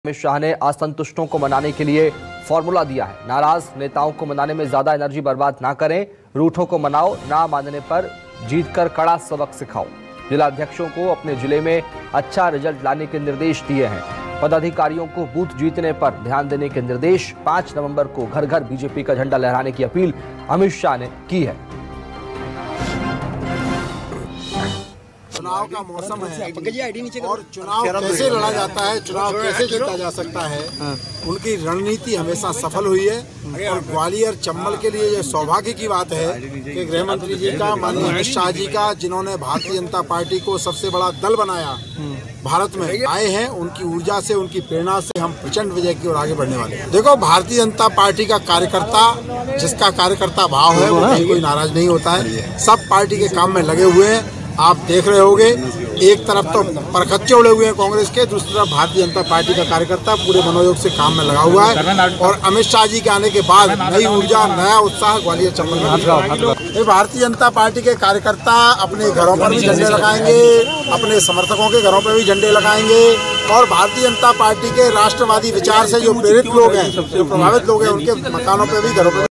अमित शाह ने असंतुष्टों को मनाने के लिए फॉर्मूला दिया है। नाराज नेताओं को मनाने में ज्यादा एनर्जी बर्बाद ना करें, रूठों को मनाओ, ना मानने पर जीतकर कड़ा सबक सिखाओ। जिला अध्यक्षों को अपने जिले में अच्छा रिजल्ट लाने के निर्देश दिए हैं। पदाधिकारियों को बूथ जीतने पर ध्यान देने के निर्देश। 5 नवंबर को घर घर बीजेपी का झंडा लहराने की अपील अमित शाह ने की है। चुनाव का मौसम है और चुनाव कैसे लड़ा जाता है, चुनाव कैसे जीता जा सकता है, उनकी रणनीति हमेशा सफल हुई है। और ग्वालियर चंबल के लिए ये सौभाग्य की बात है कि गृह मंत्री जी का, माननीय अमित शाह जी का, जिन्होंने भारतीय जनता पार्टी को सबसे बड़ा दल बनाया भारत में, आए हैं। उनकी ऊर्जा से, उनकी प्रेरणा से हम प्रचंड विजय की ओर आगे बढ़ने वाले हैं। देखो, भारतीय जनता पार्टी का कार्यकर्ता, जिसका कार्यकर्ता भाव है, वो कहीं कोई नाराज नहीं होता है। सब पार्टी के काम में लगे हुए हैं। आप देख रहे होंगे, एक तरफ तो परखच्चे उड़े हुए हैं कांग्रेस के, दूसरी तरफ भारतीय जनता पार्टी का कार्यकर्ता पूरे मनोयोग से काम में लगा हुआ है। और अमित शाह जी के आने के बाद नई ऊर्जा, नया उत्साह ग्वालियर चंबल में। भारतीय जनता पार्टी के कार्यकर्ता अपने घरों पर भी झंडे लगाएंगे, अपने समर्थकों के घरों पर भी झंडे लगाएंगे। और भारतीय जनता पार्टी के राष्ट्रवादी विचार से जो प्रेरित लोग हैं, जो प्रभावित लोग हैं, उनके मकानों पर भी, घरों पर